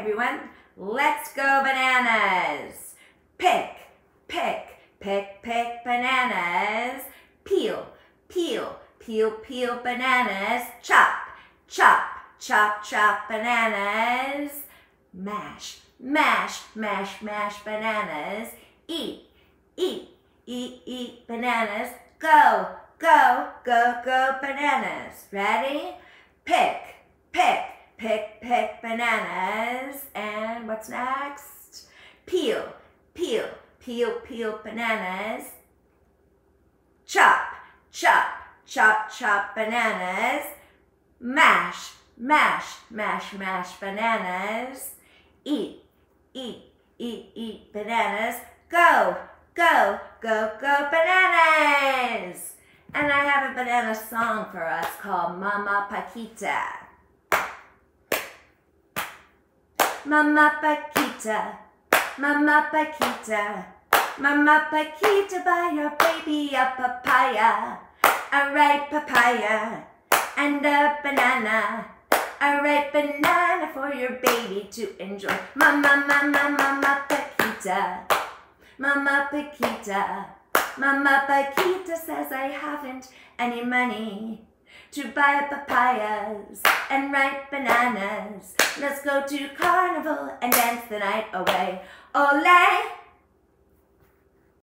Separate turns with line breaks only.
everyone, let's go bananas. Pick, pick, pick, pick bananas. Peel, peel, peel, peel bananas. Chop, chop, chop, chop bananas. Mash, mash, mash, mash bananas. Eat, eat, eat, eat bananas. Go, go, go, go bananas. Ready? Pick, pick, pick, pick bananas. And what's next? Peel, peel, peel, peel bananas. Chop, chop, chop, chop bananas. Mash, mash, mash, mash bananas. Eat, eat, eat, eat bananas. Go, go, go, go bananas. And I have a banana song for us called Mama Paquita. Mama Paquita, Mama Paquita, Mama Paquita, buy your baby a papaya, a ripe papaya, and a banana, a ripe banana for your baby to enjoy. Mama, mama, mama Paquita, Mama Paquita, Mama Paquita says I haven't any money to buy papayas and ripe bananas. Let's go to carnival and dance the night away. Ole!